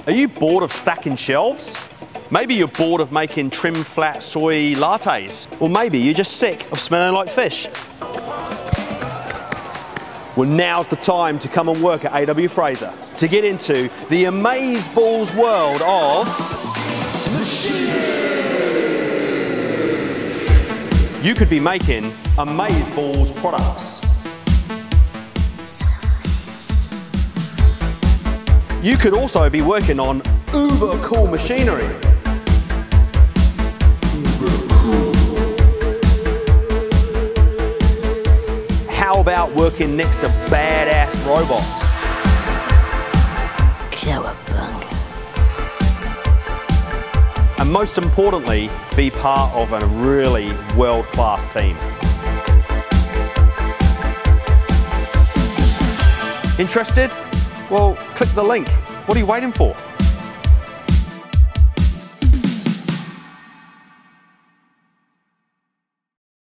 Are you bored of stacking shelves? Maybe you're bored of making trim flat soy lattes. Or maybe you're just sick of smelling like fish. Well, now's the time to come and work at AW Fraser to get into the amazeballs world of you could be making amazeballs products. You could also be working on uber cool machinery. How about working next to badass robots? Cowabunga. And most importantly, be part of a really world-class team. Interested? Well, click the link. What are you waiting for?